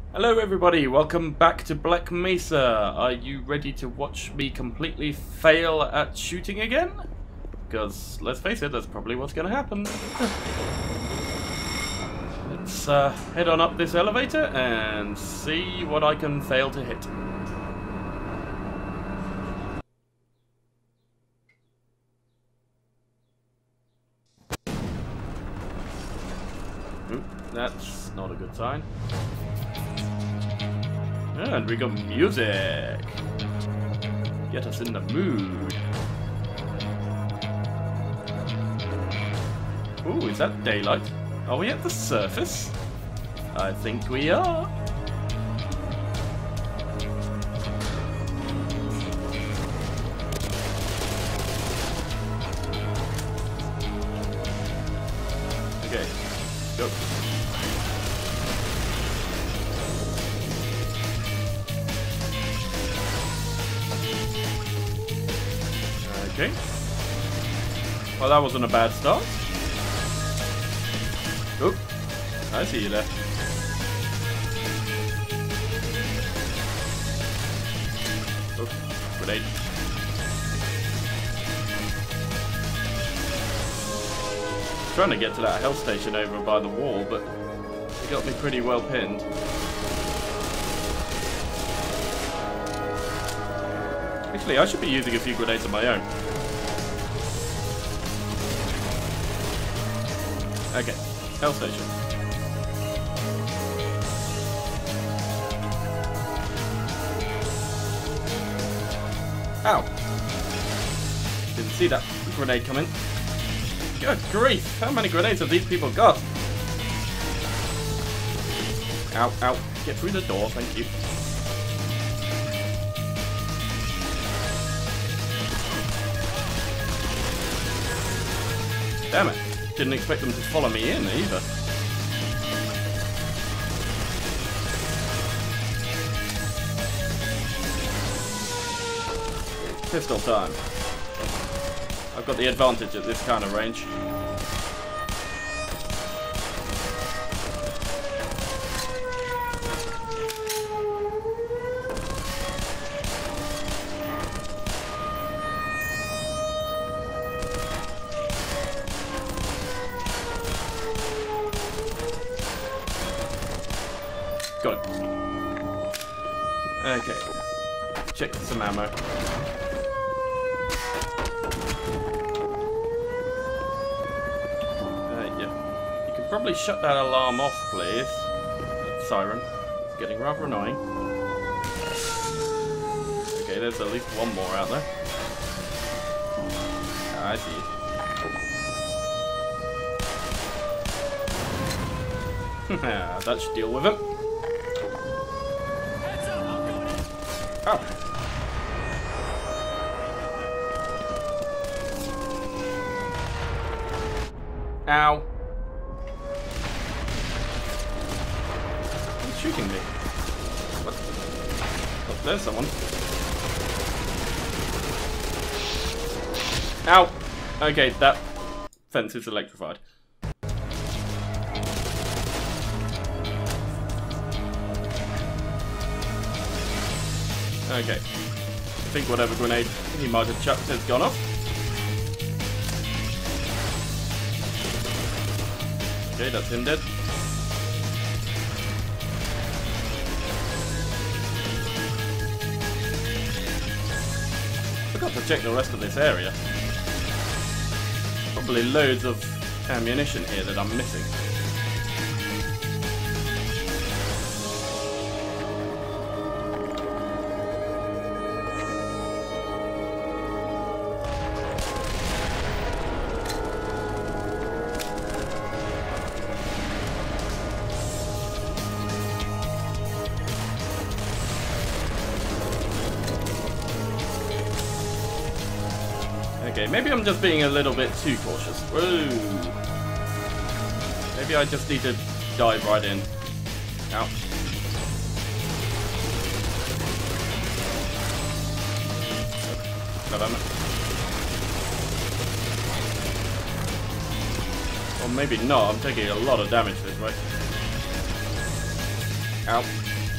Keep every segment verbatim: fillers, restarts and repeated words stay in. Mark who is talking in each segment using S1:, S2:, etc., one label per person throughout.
S1: Hello everybody, welcome back to Black Mesa. Are you ready to watch me completely fail at shooting again? Because, let's face it, that's probably what's going to happen. Let's uh, head on up this elevator and see what I can fail to hit. Oop, that's not a good sign. And we got music. Get us in the mood. Ooh, is that daylight? Are we at the surface? I think we are. Okay, go. Okay. Well, that wasn't a bad start. Oop. I see you there. Oop. Grenade. Trying to get to that health station over by the wall, but it got me pretty well pinned. Actually, I should be using a few grenades of my own. Okay, health station. Ow! Didn't see that grenade coming. Good grief! How many grenades have these people got? Ow, ow. Get through the door, thank you. Damn it. Didn't expect them to follow me in either. Pistol time. I've got the advantage at this kind of range. Got it. Okay. Check some ammo. Uh, yeah. You can probably shut that alarm off, please. That siren. It's getting rather annoying. Okay, there's at least one more out there. Ah, I see. That should deal with it. Ow. Ow. Who's shooting me? What? Oh, there's someone. Ow. Okay, that fence is electrified. Okay. I think whatever grenade he might have chucked has gone off. Okay, that's him dead. Forgot to check the rest of this area. Probably loads of ammunition here that I'm missing. Okay, maybe I'm just being a little bit too cautious. Whoa. Maybe I just need to dive right in. Ow. God damn it. Or maybe not, I'm taking a lot of damage this way. Ow.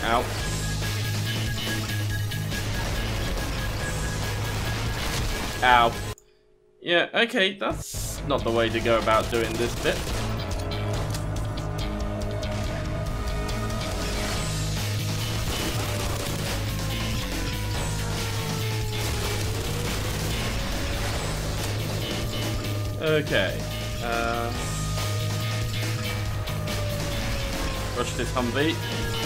S1: Ow. Ow. Yeah, okay, that's not the way to go about doing this bit. Okay. Uh, rush this Humvee.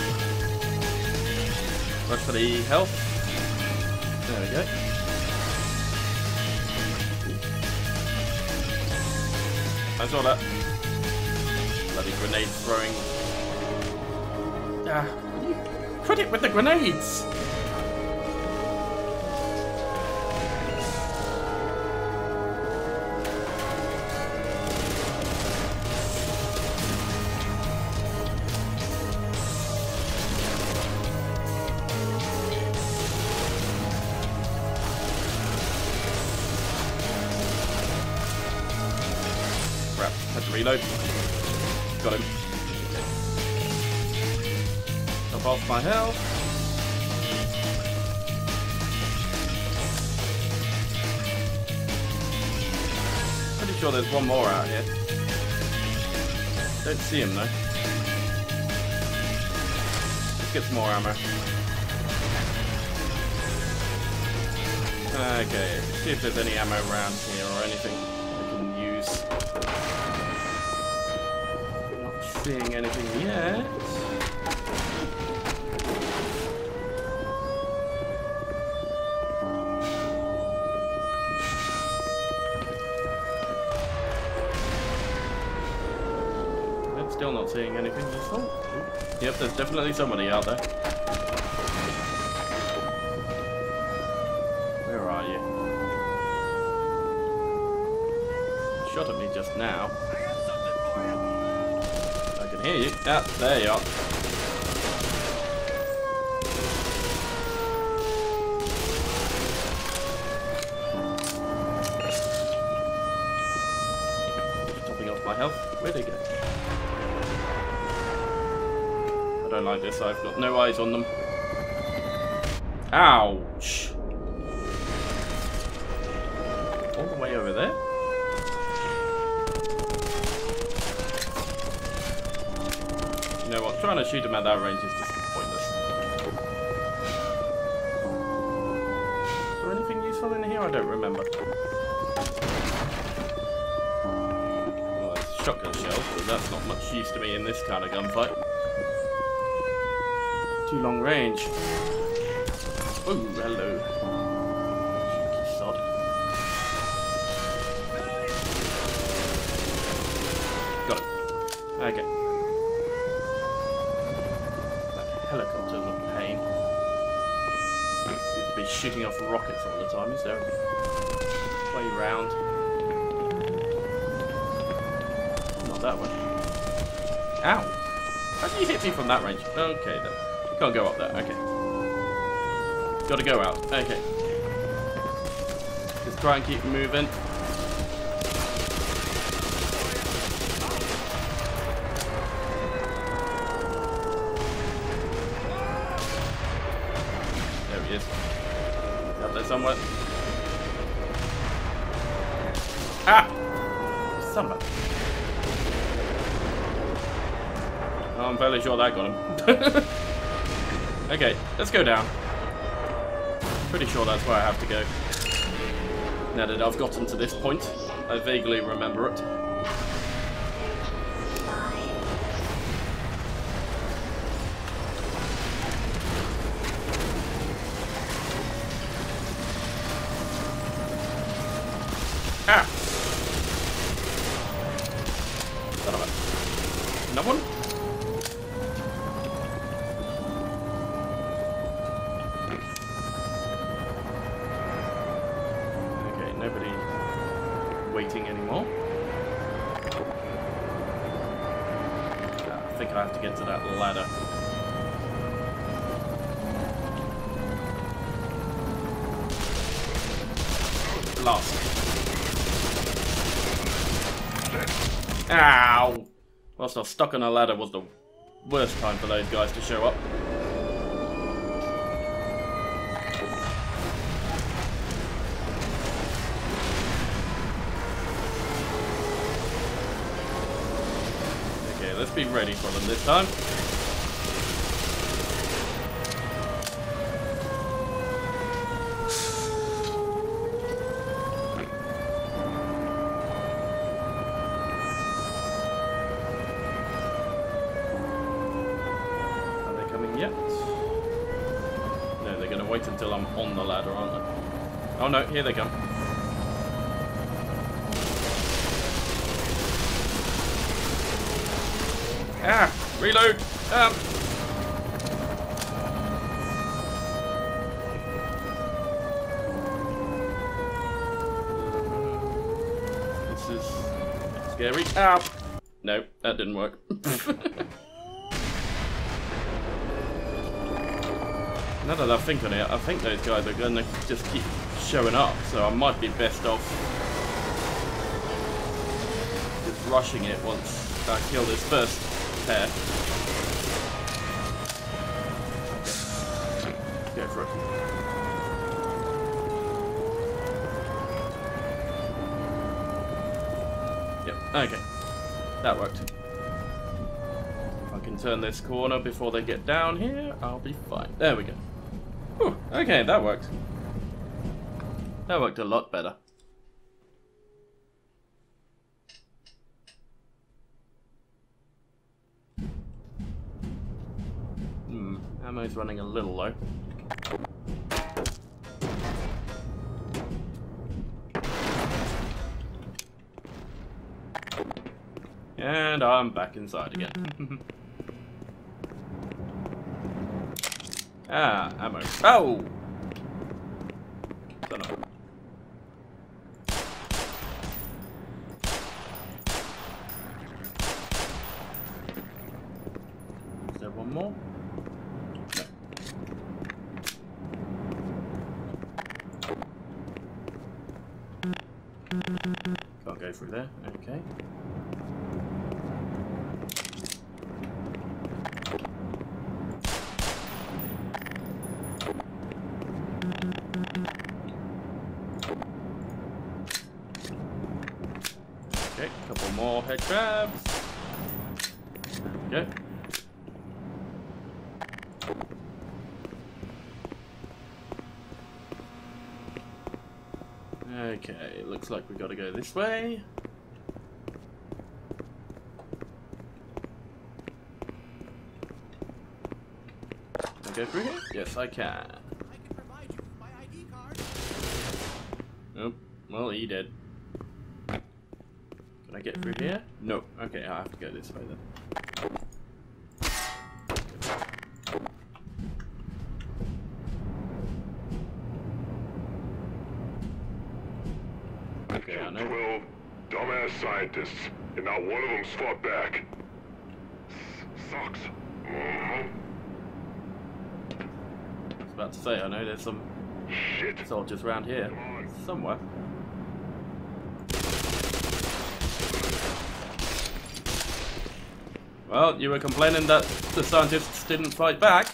S1: Rush for the health. There we go. I saw that. Bloody grenade throwing. Ah, quit it with the grenades! Reload. Got him. Okay. Top off my health. Pretty sure there's one more out here. Don't see him though. Let's get some more ammo. Okay, see if there's any ammo around here or anything we can use. Seeing anything yet. I'm still not seeing anything useful. Oh, yep, there's definitely somebody out there. Where are you? Shot at me just now. I can hear you. Ah, there you are. Topping off my health. Where'd they go? I don't like this. I've got no eyes on them. Ouch! All the way over there? You know what, trying to shoot him at that range is just pointless. Is there anything useful in here? I don't remember. Well, there's shotgun shells, but that's not much use to me in this kind of gunfight. Too long range. Oh, hello. Cheeky sod. Got it. Okay. Helicopters are pain. Seems to be shooting off rockets all the time. Is there a way round? Not that one. Ow! How did you hit me from that range? Okay then. You can't go up there. Okay. Gotta go out. Okay. Just try and keep moving. Up there somewhere. Ah! Somewhere. Oh, I'm fairly sure that got him. Okay, let's go down. Pretty sure that's where I have to go. Now that I've gotten to this point, I vaguely remember it. Ah! Son of a... Another one? Okay, nobody waiting anymore. I think I have to get to that ladder. Blast. Ow! Whilst I was stuck on a ladder was the worst time for those guys to show up. let's be ready for them this time. Are they coming yet? No, they're going to wait until I'm on the ladder, aren't they? Oh no, here they come. Ah! Reload! Um. This is scary. Ow! No, that didn't work. Now that I think on it, I think those guys are going to just keep showing up, so I might be best off just rushing it once I kill this first pair. Okay. Go for it. Yep, okay. That worked. If I can turn this corner before they get down here, I'll be fine. There we go. Whew, okay, that worked. That worked a lot better. Hmm, ammo's running a little low. And I'm back inside again. Ah, ammo. Oh! Son of a... Is there one more? No. Can't go through there. Okay. Okay, a couple more head crabs. There we go. Okay, looks like we gotta go this way. Can I go through here? Yes, I can.
S2: I can provide you with my I D card.
S1: Nope. Well, he did. Can I get through here? No. Okay, I have to go this way then. Okay, I know.
S3: twelve dumbass scientists, and not one of them's fought back. S sucks. Mm-hmm.
S1: I was about to say, I know there's some
S3: Shit.
S1: soldiers around here somewhere. Well, you were complaining that the scientists didn't fight back.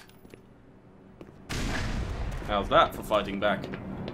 S1: How's that for fighting back?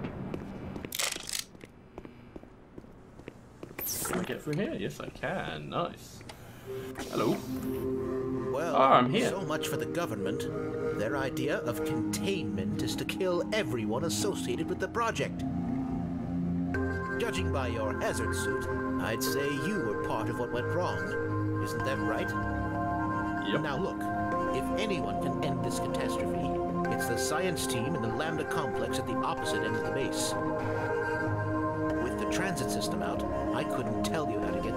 S1: Can I get through here? Yes, I can. Nice. Hello.
S2: Well,
S1: Ah, I'm here.
S2: so much for the government. Their idea of containment is to kill everyone associated with the project. Judging by your hazard suit, I'd say you were part of what went wrong. Isn't that right?
S1: Yep.
S2: Now look, if anyone can end this catastrophe, it's the science team in the Lambda complex at the opposite end of the base. With the transit system out, I couldn't tell you how to get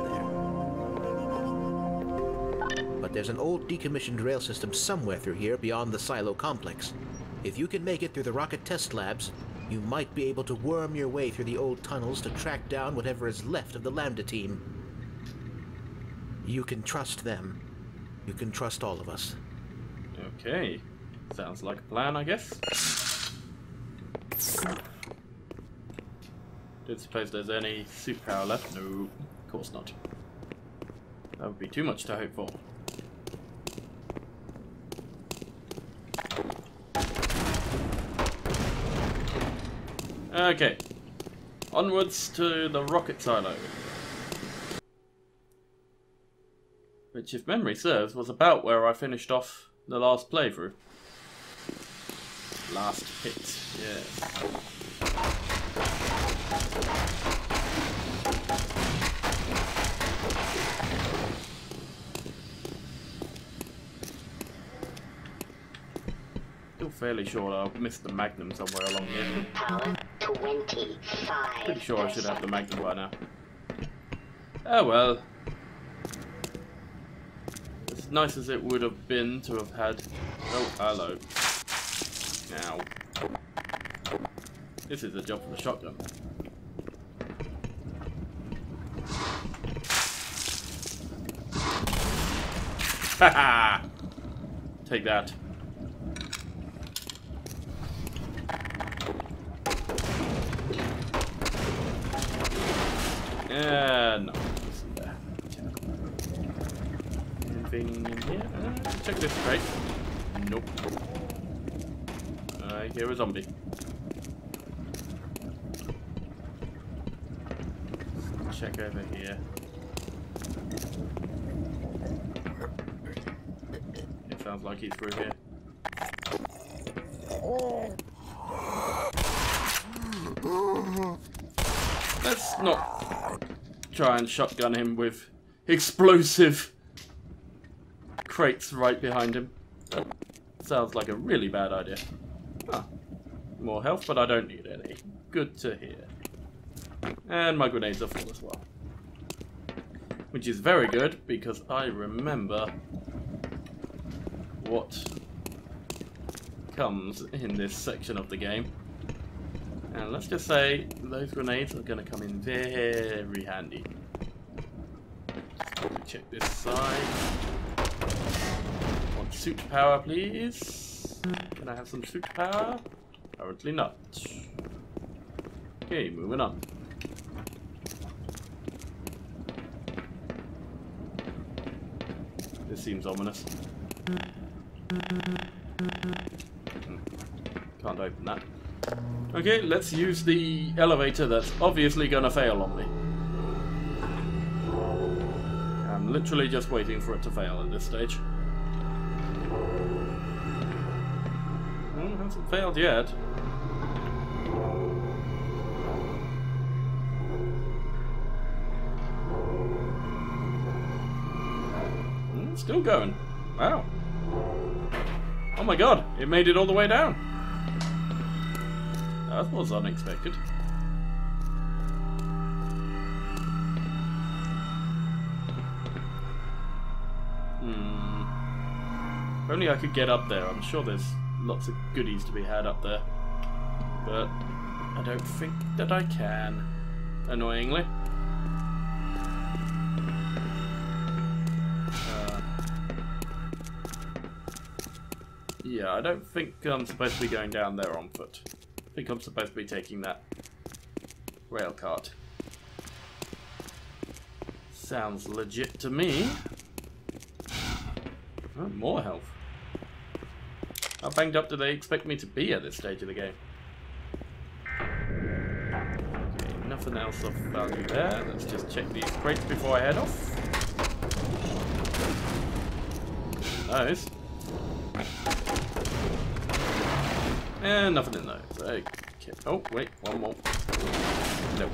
S2: there. But there's an old decommissioned rail system somewhere through here beyond the silo complex. If you can make it through the rocket test labs, you might be able to worm your way through the old tunnels to track down whatever is left of the Lambda team. You can trust them. You can trust all of us.
S1: Okay. Sounds like a plan, I guess. Don't suppose there's any superpower left? No, of course not. That would be too much to hope for. Okay. Onwards to the rocket silo. Which Which, if memory serves, was about where I finished off the last playthrough. Last hit, yes. Still fairly sure I missed the Magnum somewhere along here.
S4: Power twenty-five.
S1: Pretty sure I should have the Magnum by now. Oh well. As nice as it would have been to have had... Oh, hello. Now. This is a job for the shotgun. Haha! Take that. And no, listen there. Anything in here? Uh, check this crate. Nope. I hear a zombie. Let's check over here. It sounds like he's through here. Let's not try and shotgun him with explosive crates right behind him. That sounds like a really bad idea. Ah, more health, but I don't need any. Good to hear. And my grenades are full as well. Which is very good, because I remember what comes in this section of the game. And let's just say those grenades are going to come in very handy. Let me check this side. Want suit power, please? Can I have some suit power? Apparently not. Okay, moving on. This seems ominous. Can't open that. Okay, let's use the elevator that's obviously gonna fail on me. I'm literally just waiting for it to fail at this stage. Well, it hasn't failed yet. Mm, still going. Wow. Oh my god, it made it all the way down. That was unexpected. Hmm. If only I could get up there. I'm sure there's lots of goodies to be had up there. But I don't think that I can. Annoyingly. Uh, yeah, I don't think I'm supposed to be going down there on foot. I think I'm supposed to be taking that rail cart. Sounds legit to me. Oh, more health. How banged up do they expect me to be at this stage of the game? Okay, nothing else of value there. Let's just check these crates before I head off. Those. And nothing in those. Okay. Oh, wait, one more. Nope.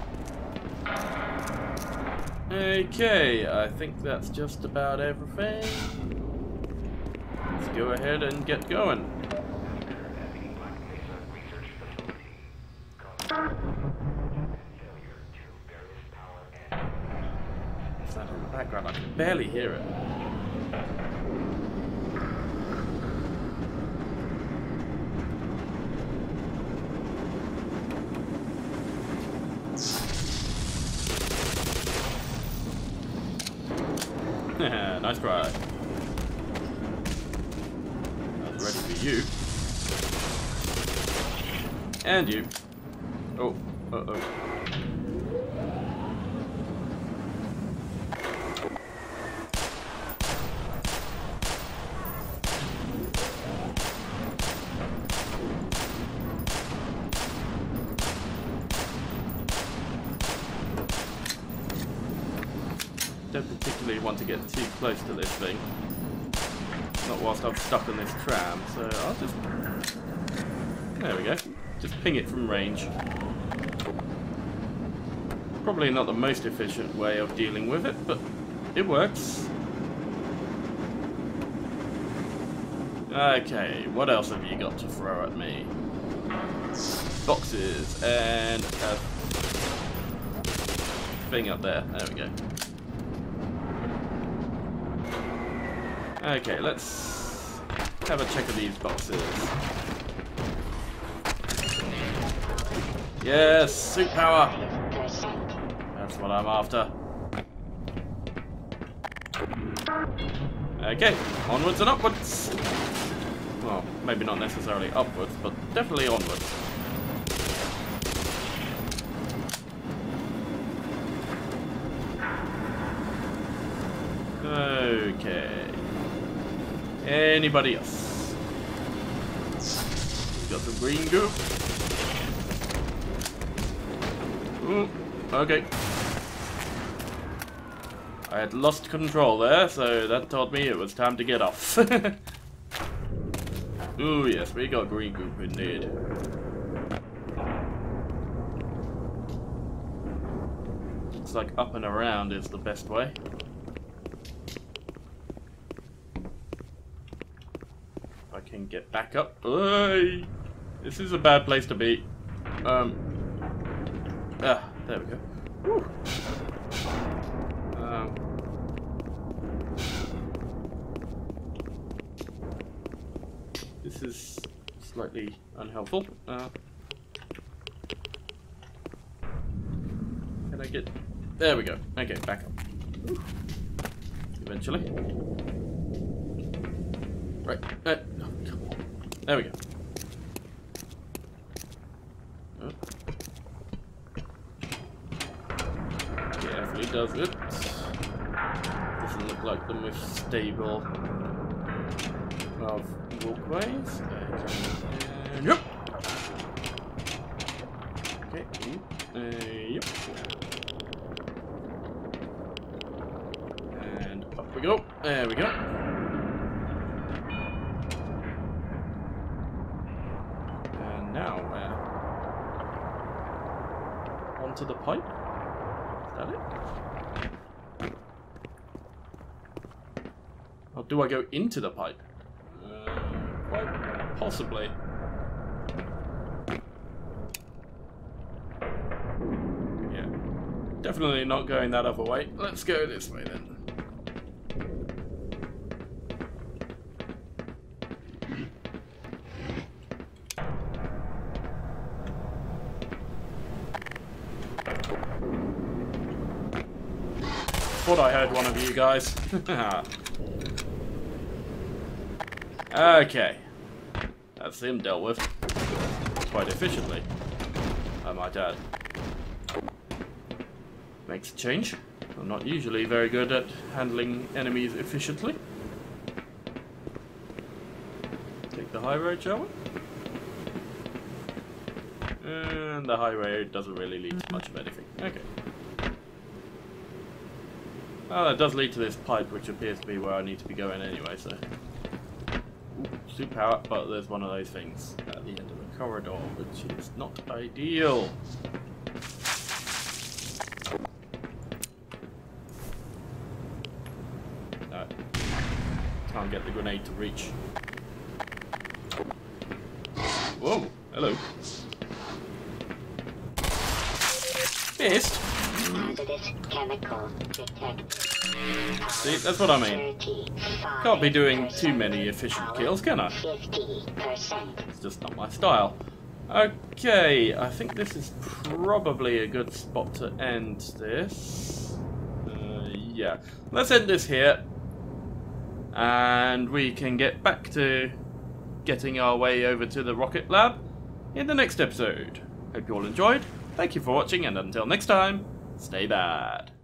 S1: Okay, I think that's just about everything. Let's go ahead and get going. What's that in the background? I can barely hear it. Nice try. I was ready for you. And you. Oh, uh-oh. Don't particularly particularly want to get too close to this thing. Not whilst I'm stuck on this tram, so I'll just... There we go. Just ping it from range. Probably not the most efficient way of dealing with it, but it works. Okay, what else have you got to throw at me? Boxes and a thing up there. There we go. Okay, let's have a check of these boxes. Yes, suit power! That's what I'm after. Okay, onwards and upwards. Well, maybe not necessarily upwards, but definitely onwards. Okay. Anybody else? Got some green goo. Ooh, okay. I had lost control there, so that told me it was time to get off. Ooh, yes, we got green goop indeed. Looks like up and around is the best way. If I can get back up. Oy! This is a bad place to be. Um. Ah, there we go. Woo. Um. This is slightly unhelpful. Uh, can I get... There we go. Okay, back up. Woo. Eventually. Right. Uh, oh, come on. There we go. Oh. Carefully does it. Doesn't look like the most stable of walkways. And yep. Okay. Uh, yep. And up we go. There we go. And now uh, onto the pipe. Is that it? Or do I go into the pipe? Quite possibly. Yeah. Definitely not going that other way. Let's go this way then. Thought I heard one of you guys. Okay, that's him dealt with quite efficiently, I might add. Makes a change. I'm not usually very good at handling enemies efficiently. Take the high road, shall we? And the high road doesn't really lead to much of anything. Okay. Well, that does lead to this pipe, which appears to be where I need to be going anyway, so... Suit power, but there's one of those things at the end of the corridor, which is not ideal. No. Can't get the grenade to reach. Whoa, hello. Missed.
S4: Hazardous chemical detected.
S1: See, that's what I mean. Can't be doing too many efficient kills, can I?
S4: fifty percent.
S1: It's just not my style. Okay, I think this is probably a good spot to end this. Uh, yeah, let's end this here. And we can get back to getting our way over to the rocket lab in the next episode. Hope you all enjoyed. Thank you for watching, and until next time, stay bad.